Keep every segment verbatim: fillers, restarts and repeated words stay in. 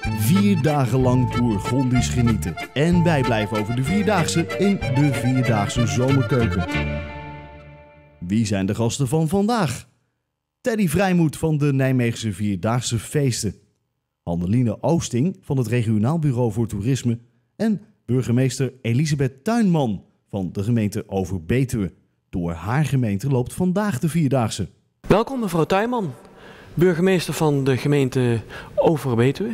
Vier dagen lang Bourgondisch genieten en bijblijven over de Vierdaagse in de Vierdaagse Zomerkeuken. Wie zijn de gasten van vandaag? Teddy Vrijmoed van de Nijmeegse Vierdaagse Feesten. Handeline Oosting van het Regionaal Bureau voor Toerisme. En burgemeester Elisabeth Tuinman van de gemeente Overbetuwe. Door haar gemeente loopt vandaag de Vierdaagse. Welkom mevrouw Tuinman, burgemeester van de gemeente Overbetuwe.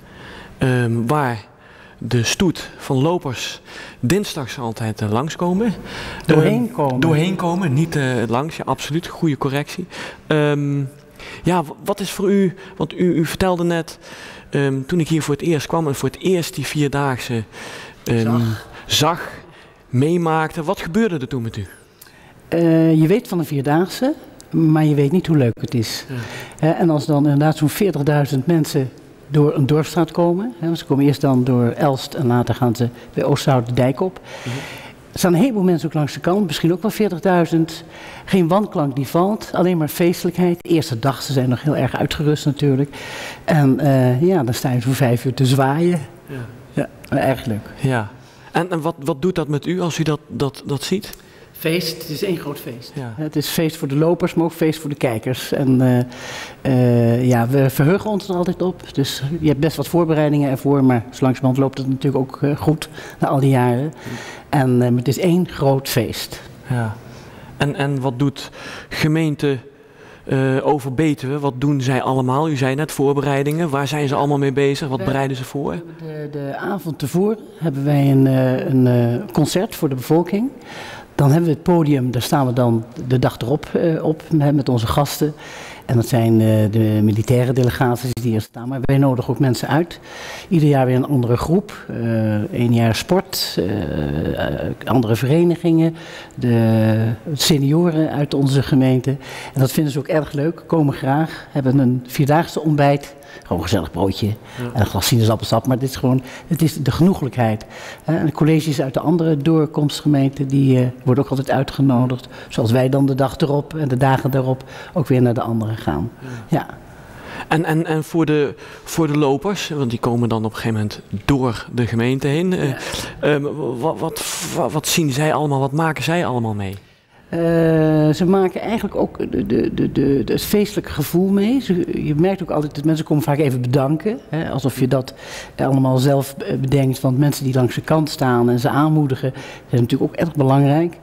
Um, waar de stoet van lopers dinsdags altijd uh, langskomen. Doorheen komen. Uh, doorheen komen, niet uh, langs, ja, absoluut, goede correctie. Um, ja, wat is voor u, want u, u vertelde net, um, toen ik hier voor het eerst kwam en voor het eerst die Vierdaagse um, zag. zag, meemaakte, wat gebeurde er toen met u? Uh, je weet van de Vierdaagse, maar je weet niet hoe leuk het is. Ja. Uh, en als dan inderdaad zo'n veertigduizend mensen door een dorpsstraat komen. Hè, ze komen eerst dan door Elst en later gaan ze bij Oosthout de dijk op. Mm-hmm. Er staan een heleboel mensen ook langs de kant, misschien ook wel veertigduizend. Geen wanklank die valt, alleen maar feestelijkheid. De eerste dag, ze zijn nog heel erg uitgerust natuurlijk. En uh, ja, dan sta je zo'n vijf uur te zwaaien. Ja, ja, erg leuk. Ja. En, en wat, wat doet dat met u als u dat, dat, dat ziet? Feest, het is één groot feest. Ja. Het is feest voor de lopers, maar ook feest voor de kijkers. En uh, uh, ja, we verheugen ons er altijd op. Dus je hebt best wat voorbereidingen ervoor, maar zo langzamerhand loopt het natuurlijk ook uh, goed na al die jaren. En uh, het is één groot feest. Ja. En, en wat doet gemeente uh, Overbetuwe? Wat doen zij allemaal? U zei net voorbereidingen. Waar zijn ze allemaal mee bezig? Wat bereiden ze voor? De, de avond tevoren hebben wij een, een, een concert voor de bevolking. Dan hebben we het podium, daar staan we dan de dag erop uh, op met onze gasten. En dat zijn uh, de militaire delegaties die hier staan. Maar wij nodigen ook mensen uit. Ieder jaar weer een andere groep. Eén uh, jaar sport, uh, uh, andere verenigingen, de senioren uit onze gemeente. En dat vinden ze ook erg leuk, komen graag. Hebben een vierdaagse ontbijt. Gewoon een gezellig broodje ja. en een glas sinaasappelsap. Maar dit is gewoon, het is de genoeglijkheid. En de colleges uit de andere doorkomstgemeenten, die uh, worden ook altijd uitgenodigd. Zoals wij dan de dag erop en de dagen daarop ook weer naar de andere gaan. Ja. ja. En, en, en voor, de, voor de lopers, want die komen dan op een gegeven moment door de gemeente heen. Ja. Uh, um, wat, wat, wat zien zij allemaal, wat maken zij allemaal mee? Uh, ze maken eigenlijk ook de, de, de, de, het feestelijke gevoel mee. Ze, je merkt ook altijd dat mensen komen vaak even bedanken. Hè, alsof je dat allemaal zelf bedenkt. Want mensen die langs de kant staan en ze aanmoedigen, dat is natuurlijk ook erg belangrijk.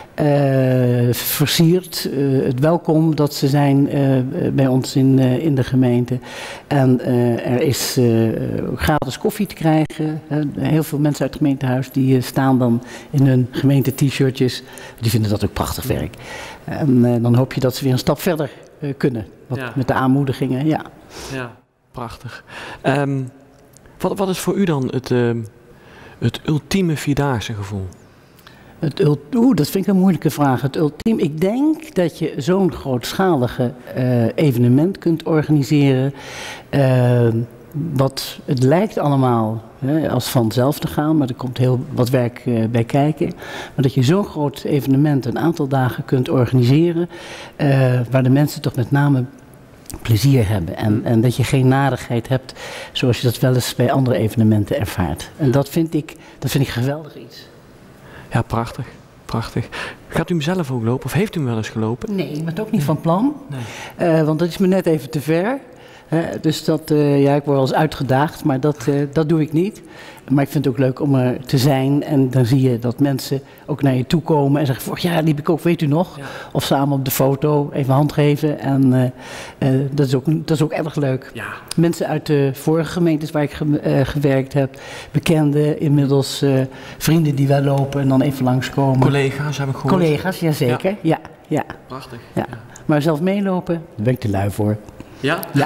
Uh, versiert uh, het welkom dat ze zijn uh, bij ons in, uh, in de gemeente. En uh, er is uh, gratis koffie te krijgen. Uh, heel veel mensen uit het gemeentehuis die uh, staan dan in hun gemeente t-shirtjes. Die vinden dat ook prachtig werk. En uh, dan hoop je dat ze weer een stap verder uh, kunnen. Wat, ja. Met de aanmoedigingen, ja. Ja, prachtig. Um, wat, wat is voor u dan het, uh, het ultieme Vierdaagse gevoel? Het Oeh, dat vind ik een moeilijke vraag. Het ultiem, ik denk dat je zo'n grootschalige uh, evenement kunt organiseren. Uh, wat, het lijkt allemaal hè, als vanzelf te gaan, maar er komt heel wat werk uh, bij kijken. Maar dat je zo'n groot evenement een aantal dagen kunt organiseren, uh, waar de mensen toch met name plezier hebben. En, en dat je geen narigheid hebt zoals je dat wel eens bij andere evenementen ervaart. En dat vind ik, dat vind ik geweldig iets. Ja, prachtig. Prachtig. Gaat u hem zelf ook lopen of heeft u hem wel eens gelopen? Nee, ik ben het ook niet van plan. Nee. Uh, want dat is me net even te ver. Uh, dus dat, uh, ja, ik word wel eens uitgedaagd, maar dat, uh, dat doe ik niet. Maar ik vind het ook leuk om er te zijn. En dan zie je dat mensen ook naar je toe komen en zeggen, vorig jaar liep ik ook, weet u nog? Ja. Of samen op de foto even hand geven. En uh, uh, dat, is ook, dat is ook erg leuk. Ja. Mensen uit de vorige gemeentes waar ik ge, uh, gewerkt heb, bekenden, inmiddels uh, vrienden die wel lopen en dan even langskomen. Collega's heb ik gehoord. Collega's, jazeker. Ja. Ja, ja. Prachtig. Ja. Ja. Maar zelf meelopen, daar ben ik te lui voor. Ja? Ja.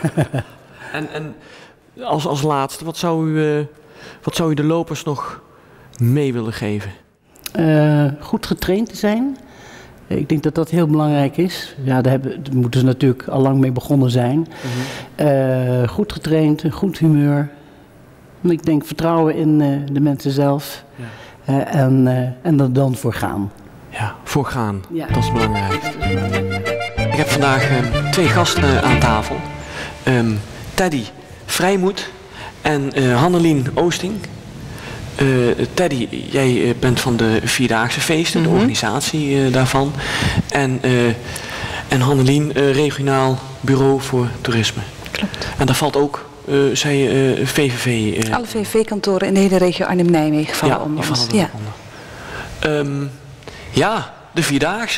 en en als, als laatste, wat zou u... Uh, Wat zou u de lopers nog mee willen geven? Uh, goed getraind te zijn. Ik denk dat dat heel belangrijk is. Ja, daar, hebben, daar moeten ze natuurlijk al lang mee begonnen zijn. Mm-hmm. uh, goed getraind, een goed humeur. Ik denk vertrouwen in uh, de mensen zelf. Ja. Uh, en, uh, en er dan voor gaan. Ja, voor gaan. Ja. Dat is belangrijk. Ik heb vandaag uh, twee gasten uh, aan tafel. Um, Teddy Vrijmoed En uh, Hannelien Oosting. Uh, Teddy, jij uh, bent van de Vierdaagse Feesten, mm-hmm. de organisatie uh, daarvan. En, uh, en Hannelien, uh, regionaal bureau voor toerisme. Klopt. En daar valt ook, uh, zei je, uh, V V V. Uh, Alle V V V-kantoren in de hele regio Arnhem-Nijmegen vallen ja, onder ons. Ja. Um, ja, de Vierdaagse.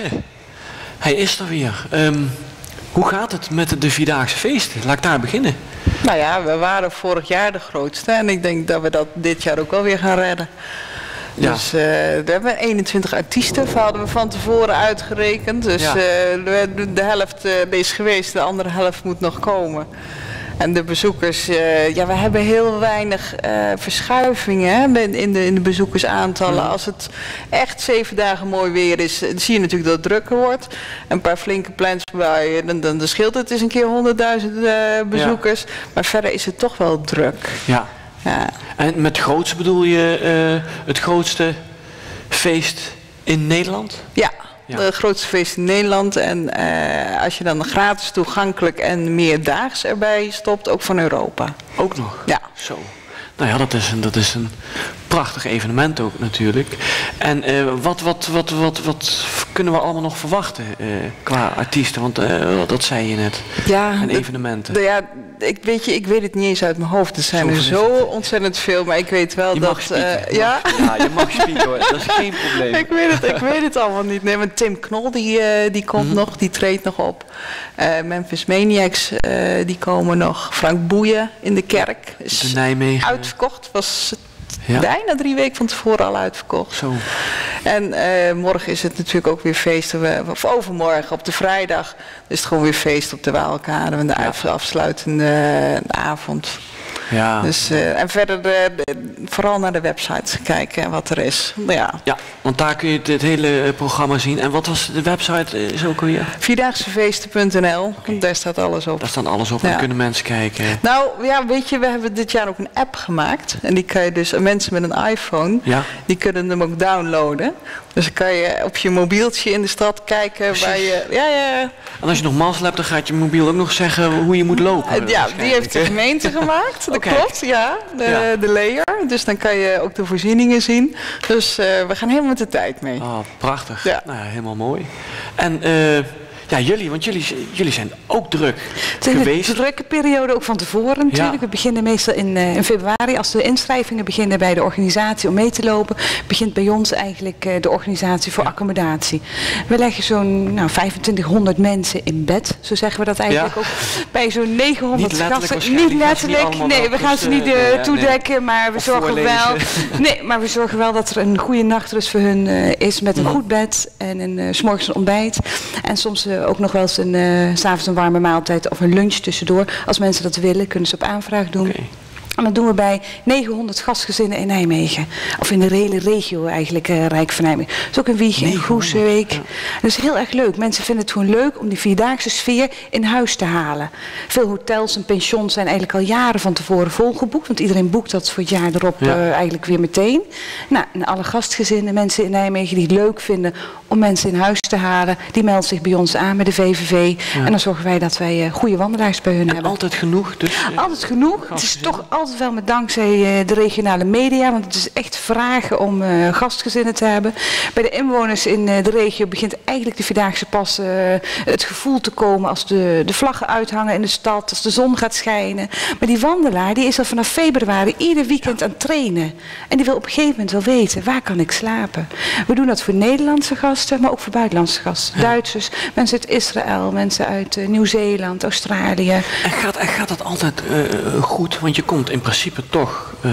Hij is er weer. Um, hoe gaat het met de Vierdaagse Feesten? Laat ik daar beginnen. Nou ja, we waren vorig jaar de grootste en ik denk dat we dat dit jaar ook wel weer gaan redden. Ja. Dus uh, we hebben eenentwintig artiesten, dat hadden we van tevoren uitgerekend. Dus ja. uh, de helft uh, is geweest, de andere helft moet nog komen. En de bezoekers, uh, ja, we hebben heel weinig uh, verschuivingen hè, in, de, in de bezoekersaantallen. Ja. Als het echt zeven dagen mooi weer is, zie je natuurlijk dat het drukker wordt. Een paar flinke plaatsbuien, dan, dan, dan scheelt het eens een keer honderdduizend uh, bezoekers. Ja. Maar verder is het toch wel druk. Ja. Ja. En met grootste bedoel je uh, het grootste feest in Nederland? Ja. Ja. Het grootste feest in Nederland en uh, als je dan gratis toegankelijk en meerdaags erbij stopt, ook van Europa. Ook nog? Ja. Zo. Nou ja, dat is een, dat is een prachtig evenement ook natuurlijk. En uh, wat, wat, wat, wat, wat kunnen we allemaal nog verwachten uh, qua artiesten? Want uh, dat zei je net. Ja, en de, evenementen. De, ja, ik weet, je, ik weet het niet eens uit mijn hoofd. Er zijn er zo ontzettend veel, maar ik weet wel je dat... Mag spieken, uh, ja? Mag, ja, je mag spieken hoor. Dat is geen probleem. ik, weet het, ik weet het allemaal niet. Nee, maar Tim Knol die, uh, die komt mm-hmm. nog, die treedt nog op. Uh, Memphis Maniacs, uh, die komen nog. Frank Boeien in de Kerk. Is de Nijmegen. Uitverkocht, was ja. bijna drie weken van tevoren al uitverkocht. Zo. En uh, morgen is het natuurlijk ook weer feesten, of overmorgen op de vrijdag is het gewoon weer feest op de Waalkade en de ja. afsluitende avond. Ja. Dus, uh, en verder de, de, vooral naar de website kijken wat er is. Ja. ja, want daar kun je het, het hele programma zien. En wat was de website is ook alweer? Vierdaagse punt n l, okay. Daar staat alles op. Daar staat alles op en ja. kunnen mensen kijken. Nou ja, weet je, we hebben dit jaar ook een app gemaakt. En die kan je dus, mensen met een iPhone, ja. die kunnen hem ook downloaden. Dus dan kan je op je mobieltje in de stad kijken Precies. waar je... Ja, ja. En als je nog mazzel hebt, dan gaat je mobiel ook nog zeggen hoe je moet lopen. Uh, ja, die heeft de gemeente gemaakt. Dat okay. klopt, ja. De, ja. de layer. Dus dan kan je ook de voorzieningen zien. Dus uh, we gaan helemaal met de tijd mee. Oh, prachtig. Ja. Nou, helemaal mooi. En... Uh, Ja, jullie, want jullie, jullie zijn ook druk het is geweest. Een drukke periode, ook van tevoren natuurlijk. Ja. We beginnen meestal in, uh, in februari, als de inschrijvingen beginnen bij de organisatie om mee te lopen, begint bij ons eigenlijk uh, de organisatie voor ja. accommodatie. We leggen zo'n nou, vijfentwintighonderd mensen in bed, zo zeggen we dat eigenlijk ja. ook, bij zo'n negenhonderd niet gasten. Niet letterlijk, niet nee, we gaan ze niet uh, ja, toedekken, nee. maar we of zorgen voorlezen. wel, nee, maar we zorgen wel dat er een goede nachtrust voor hun uh, is met een mm. goed bed en een uh, 's morgens een ontbijt en soms uh, ook nog wel eens een, uh, 's avonds een warme maaltijd of een lunch tussendoor. Als mensen dat willen, kunnen ze op aanvraag doen. Okay. En dat doen we bij negenhonderd gastgezinnen in Nijmegen. Of in de hele regio eigenlijk, uh, Rijk van Nijmegen. Dat is ook een Wiegen en Groesbeek. Ja. Dat is heel erg leuk. Mensen vinden het gewoon leuk om die vierdaagse sfeer in huis te halen. Veel hotels en pensions zijn eigenlijk al jaren van tevoren volgeboekt. Want iedereen boekt dat voor het jaar erop ja. uh, eigenlijk weer meteen. Nou, en alle gastgezinnen, mensen in Nijmegen die het leuk vinden om mensen in huis te halen. Die melden zich bij ons aan met de V V V. Ja. En dan zorgen wij dat wij uh, goede wandelaars bij hun en hebben. altijd genoeg? Dus, uh, altijd genoeg. Het is toch altijd wel met dankzij de regionale media, want het is echt vragen om uh, gastgezinnen te hebben. Bij de inwoners in uh, de regio begint eigenlijk de Vierdaagse pas uh, het gevoel te komen als de, de vlaggen uithangen in de stad, als de zon gaat schijnen. Maar die wandelaar die is al vanaf februari ieder weekend aan het trainen. En die wil op een gegeven moment wel weten, waar kan ik slapen? We doen dat voor Nederlandse gasten, maar ook voor buitenlandse gasten. Ja. Duitsers, mensen uit Israël, mensen uit uh, Nieuw-Zeeland, Australië. En gaat, en gaat dat altijd uh, goed? Want je komt in principe toch uh,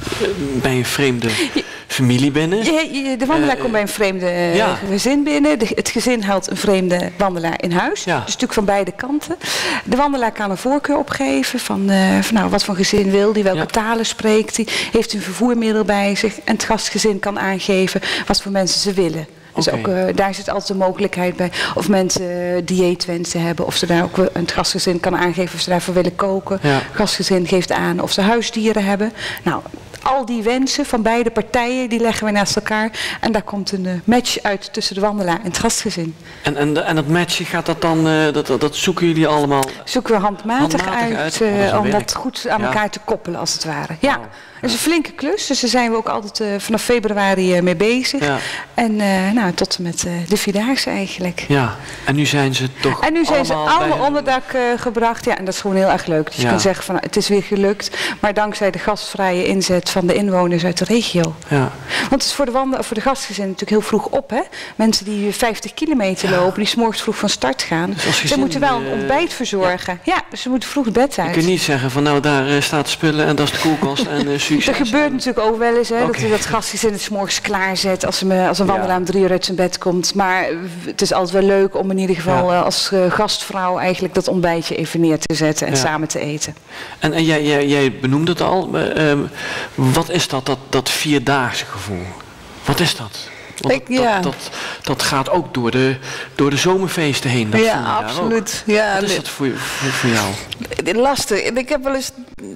bij een vreemde familie binnen. Je, de wandelaar uh, komt bij een vreemde uh, ja. gezin binnen. De, het gezin haalt een vreemde wandelaar in huis. Ja. Dus natuurlijk van beide kanten. De wandelaar kan een voorkeur opgeven van, uh, van nou, wat voor gezin wil die, welke ja. talen spreekt hij, heeft een vervoermiddel bij zich. En het gastgezin kan aangeven wat voor mensen ze willen. Dus okay. ook, uh, daar zit altijd de mogelijkheid bij. Of mensen uh, dieetwensen hebben. Of ze daar ook een gastgezin kan aangeven of ze daarvoor willen koken. Ja. Gastgezin geeft aan of ze huisdieren hebben. Nou, al die wensen van beide partijen, die leggen we naast elkaar. En daar komt een uh, match uit tussen de wandelaar en het gastgezin. En, en, en dat matchen gaat dat dan, uh, dat, dat, dat zoeken jullie allemaal? Zoeken we handmatig, handmatig uit, uit uh, dat om dat goed aan ja. elkaar te koppelen als het ware. Ja. Wow. Dat is een flinke klus, dus daar zijn we ook altijd uh, vanaf februari uh, mee bezig. Ja. En uh, nou, tot en met uh, de Vierdaagse eigenlijk. Ja, en nu zijn ze toch En nu zijn ze allemaal onder dak uh, gebracht. Ja, en dat is gewoon heel erg leuk. Dus ja. je kunt zeggen van het is weer gelukt. Maar dankzij de gastvrije inzet van de inwoners uit de regio. Ja. Want het is voor de, wanden, voor de gastgezinnen natuurlijk heel vroeg op. Hè? Mensen die vijftig kilometer ja. lopen, die 's morgens vroeg van start gaan. Dus ze moeten wel een ontbijt verzorgen. Ja, ja dus ze moeten vroeg het bed uit. Je kunt niet zeggen van nou daar uh, staat spullen en dat is de koelkast en uh, succes. Dat gebeurt natuurlijk ook wel eens, hè, okay. dat, dat gastgezin het 's morgens klaarzet als, me, als een wandelaar ja. om drie uur uit zijn bed komt. Maar het is altijd wel leuk om in ieder geval ja. uh, als uh, gastvrouw eigenlijk dat ontbijtje even neer te zetten en ja. samen te eten. En, en jij, jij, jij benoemde het al, uh, uh, wat is dat, dat, dat vierdaagse gevoel? Wat is dat? Ik, ja. dat, dat, dat gaat ook door de, door de zomerfeesten heen. Dat ja, absoluut. Ja, Wat is dat voor, voor, voor jou? Lastig. Ik heb wel eens,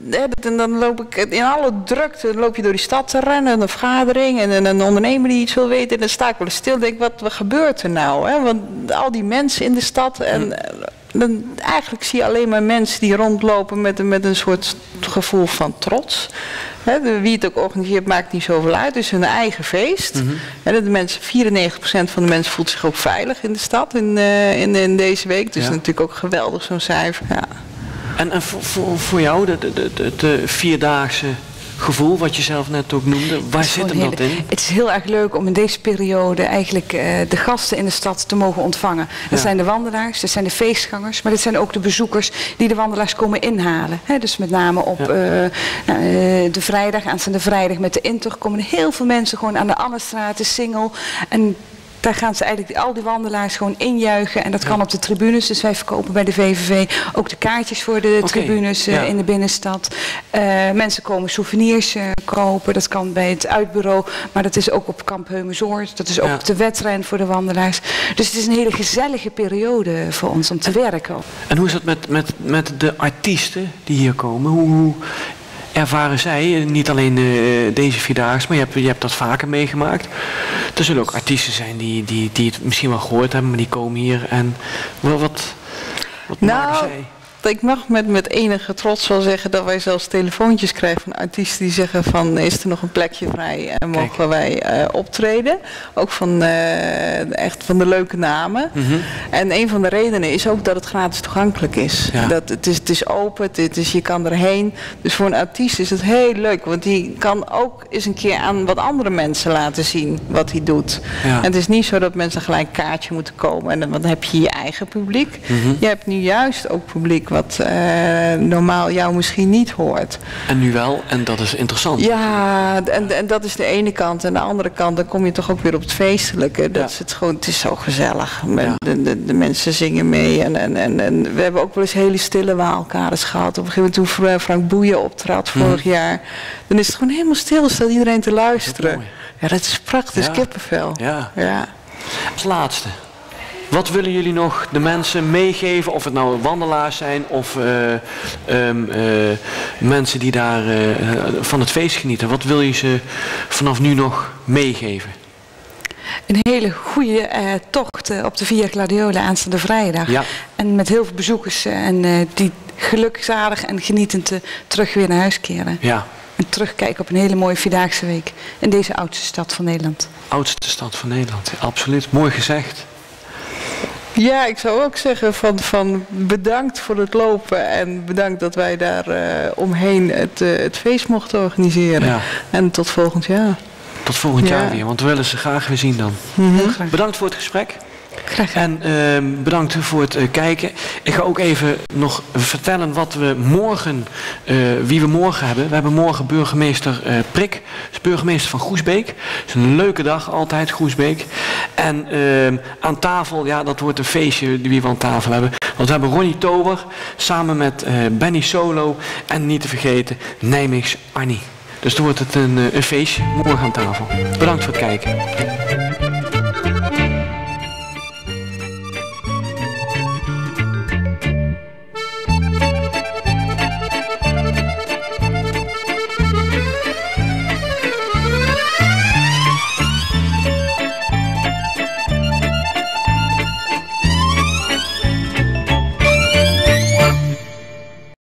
en dan loop ik in alle drukte, loop je door die stad te rennen, een vergadering en een ondernemer die iets wil weten. En dan sta ik wel eens stil en denk, wat, wat gebeurt er nou? Hè? Want al die mensen in de stad en... Hm. Dan, eigenlijk zie je alleen maar mensen die rondlopen met, met een soort gevoel van trots. He, de, wie het ook organiseert maakt niet zoveel uit. Het is hun eigen feest. Mm-hmm. He, de mensen, vierennegentig procent van de mensen voelt zich ook veilig in de stad in, uh, in, in deze week. Dus ja. natuurlijk ook geweldig zo'n cijfer. Ja. En, en voor, voor, voor jou, de, de, de, de vierdaagse gevoel, wat je zelf net ook noemde, waar zit hem dat in? Het is heel erg leuk om in deze periode eigenlijk uh, de gasten in de stad te mogen ontvangen. Dat ja. zijn de wandelaars, dat zijn de feestgangers, maar dat zijn ook de bezoekers die de wandelaars komen inhalen. He, dus met name op ja. uh, nou, uh, de vrijdag, aanstaande vrijdag met de intocht komen heel veel mensen gewoon aan de Annestraat, de Singel. En daar gaan ze eigenlijk al die wandelaars gewoon injuichen. En dat kan ja. op de tribunes. Dus wij verkopen bij de V V V ook de kaartjes voor de okay. tribunes uh, ja. in de binnenstad. Uh, mensen komen souvenirs uh, kopen. Dat kan bij het uitbureau. Maar dat is ook op Kamp Heumensoord. Dat is ook ja. op de wedren voor de wandelaars. Dus het is een hele gezellige periode voor ons om te werken. En hoe is dat met, met, met de artiesten die hier komen? Hoe... hoe... ervaren zij, niet alleen uh, deze Vierdaagse, maar je hebt, je hebt dat vaker meegemaakt. Er zullen ook artiesten zijn die, die, die het misschien wel gehoord hebben, maar die komen hier en wat, wat, wat nou, maken zij? Ik mag met, met enige trots wel zeggen dat wij zelfs telefoontjes krijgen van artiesten die zeggen van is er nog een plekje vrij en mogen Kijk. wij uh, optreden. Ook van, uh, echt van de leuke namen. Mm-hmm. En een van de redenen is ook dat het gratis toegankelijk is. Ja. Dat het, is het is open, het is, je kan erheen. Dus voor een artiest is het heel leuk, want die kan ook eens een keer aan wat andere mensen laten zien wat hij doet. Ja. En het is niet zo dat mensen gelijk een kaartje moeten komen en dan heb je je eigen publiek. Mm-hmm. Je hebt nu juist ook publiek wat uh, normaal jou misschien niet hoort. En nu wel, en dat is interessant. Ja, en, en dat is de ene kant. En de andere kant, dan kom je toch ook weer op het feestelijke. Dat ja. is het, gewoon, het is zo gezellig. Ja. De, de, de mensen zingen mee. En, en, en, en we hebben ook wel eens hele stille waalkades gehad. Op een gegeven moment toen Frank Boeien optrad vorig mm. jaar. Dan is het gewoon helemaal stil, staat iedereen te luisteren. Dat ja, dat is prachtig, dat is ja. kippenvel. Ja. Ja. Als laatste. Wat willen jullie nog de mensen meegeven, of het nou wandelaars zijn of uh, um, uh, mensen die daar uh, van het feest genieten. Wat wil je ze vanaf nu nog meegeven? Een hele goede uh, tocht uh, op de Via Gladiola aanstaande vrijdag. Ja. En met heel veel bezoekers uh, en uh, die gelukzalig en genietend uh, terug weer naar huis keren. Ja. En terugkijken op een hele mooie Vierdaagse week in deze oudste stad van Nederland. Oudste stad van Nederland, absoluut. Mooi gezegd. Ja, ik zou ook zeggen van, van bedankt voor het lopen en bedankt dat wij daar uh, omheen het, uh, het feest mochten organiseren. Ja. En tot volgend jaar. Tot volgend ja. jaar weer, want we willen ze graag weer zien dan. Mm-hmm. Bedankt voor het gesprek. Graag. En uh, bedankt voor het uh, kijken. Ik ga ook even nog vertellen wat we morgen, uh, wie we morgen hebben. We hebben morgen burgemeester uh, Prik, is burgemeester van Groesbeek. Het is een leuke dag altijd, Groesbeek. En uh, aan tafel, ja, dat wordt een feestje die we aan tafel hebben. Want we hebben Ronnie Tober samen met uh, Benny Solo en niet te vergeten Nijmeegs Arnie. Dus dan wordt het een, een feestje morgen aan tafel. Bedankt voor het kijken.